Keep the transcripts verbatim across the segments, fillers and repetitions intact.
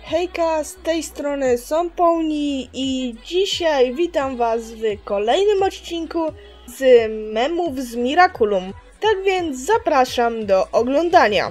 Hejka, z tej strony Somponi i dzisiaj witam was w kolejnym odcinku z memów z Miraculum. Tak więc zapraszam do oglądania.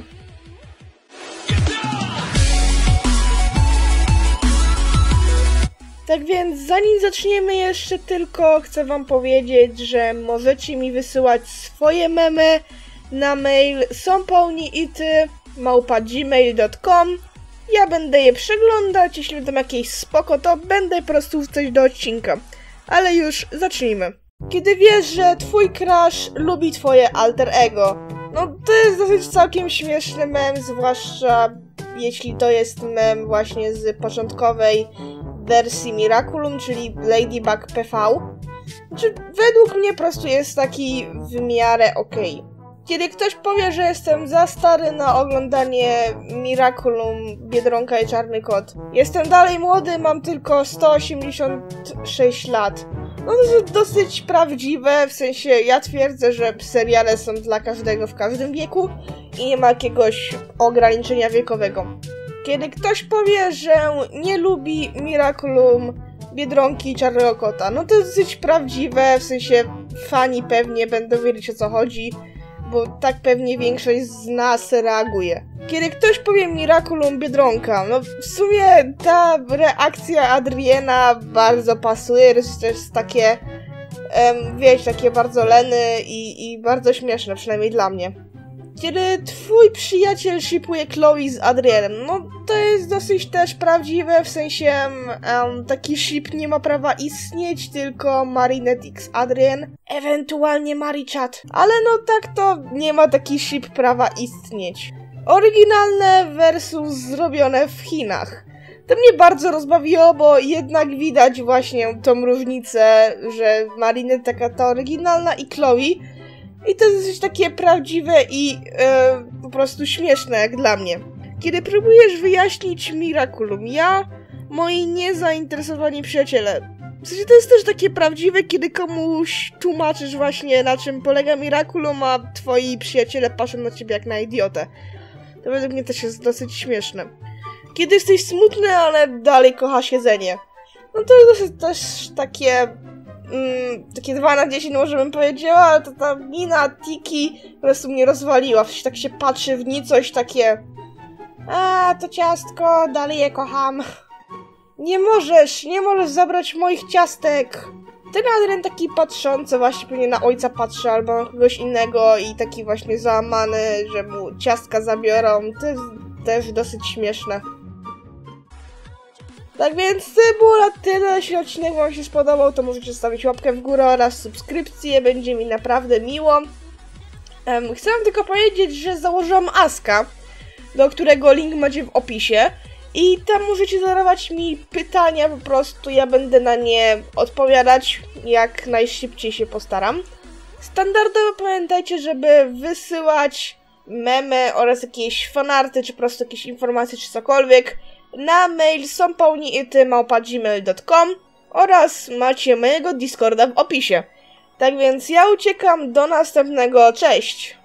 Tak więc zanim zaczniemy jeszcze tylko chcę wam powiedzieć, że możecie mi wysyłać swoje memy na mail somponiity małpa gmail kropka com. Ja będę je przeglądać, jeśli będą jakieś spoko, to będę po prostu wrzucać do odcinka. Ale już zacznijmy. Kiedy wiesz, że twój crush lubi twoje alter ego. No to jest dosyć całkiem śmieszny mem, zwłaszcza jeśli to jest mem właśnie z początkowej wersji Miraculum, czyli Ladybug P V. Znaczy, według mnie po prostu jest taki w miarę okej. Okay. Kiedy ktoś powie, że jestem za stary na oglądanie Miraculum, Biedronka i Czarny Kot. Jestem dalej młody, mam tylko sto osiemdziesiąt sześć lat. No to jest dosyć prawdziwe, w sensie ja twierdzę, że seriale są dla każdego w każdym wieku i nie ma jakiegoś ograniczenia wiekowego. Kiedy ktoś powie, że nie lubi Miraculum, Biedronki i Czarnego Kota, no to jest dosyć prawdziwe, w sensie fani pewnie będą wiedzieć, o co chodzi, bo tak pewnie większość z nas reaguje. Kiedy ktoś powie Miraculum, Biedronka, no w sumie ta reakcja Adriena bardzo pasuje, to jest takie, um, wiecie, takie bardzo leny i, i bardzo śmieszne, przynajmniej dla mnie. Kiedy twój przyjaciel shipuje Chloe z Adrienem, no to jest dosyć też prawdziwe, w sensie um, taki ship nie ma prawa istnieć, tylko Marinette x Adrien, ewentualnie Marichat. Ale no tak to nie ma taki ship prawa istnieć. Oryginalne versus zrobione w Chinach. To mnie bardzo rozbawiło, bo jednak widać właśnie tą różnicę, że Marinette taka ta oryginalna i Chloe. I to jest coś takie prawdziwe i e, po prostu śmieszne jak dla mnie. Kiedy próbujesz wyjaśnić Miraculum, ja, moi niezainteresowani przyjaciele. W sensie to jest też takie prawdziwe, kiedy komuś tłumaczysz właśnie, na czym polega Miraculum, a twoi przyjaciele patrzą na ciebie jak na idiotę. To według mnie też jest dosyć śmieszne. Kiedy jesteś smutny, ale dalej kochasz jedzenie. No to jest też takie... Mm, takie dwa na dziesięć może bym powiedziała, ale to ta mina Tiki po prostu mnie rozwaliła. W tak się patrzy w nicość takie... A, to ciastko, dalej je kocham. Nie możesz, nie możesz zabrać moich ciastek. Ten Adrien taki patrzący właśnie pewnie na ojca patrzy albo na kogoś innego i taki właśnie załamany, że mu ciastka zabiorą. To jest też dosyć śmieszne. Tak więc to było na tyle, jeśli odcinek wam się spodobał, to możecie zostawić łapkę w górę oraz subskrypcję, będzie mi naprawdę miło. Um, chcę wam tylko powiedzieć, że założyłam Aska, do którego link macie w opisie i tam możecie zadawać mi pytania, po prostu ja będę na nie odpowiadać, jak najszybciej się postaram. Standardowo pamiętajcie, żeby wysyłać memy oraz jakieś fanarty, czy po prostu jakieś informacje, czy cokolwiek na mail somponiity małpa gmail kropka com oraz macie mojego Discorda w opisie. Tak więc ja uciekam, do następnego, cześć!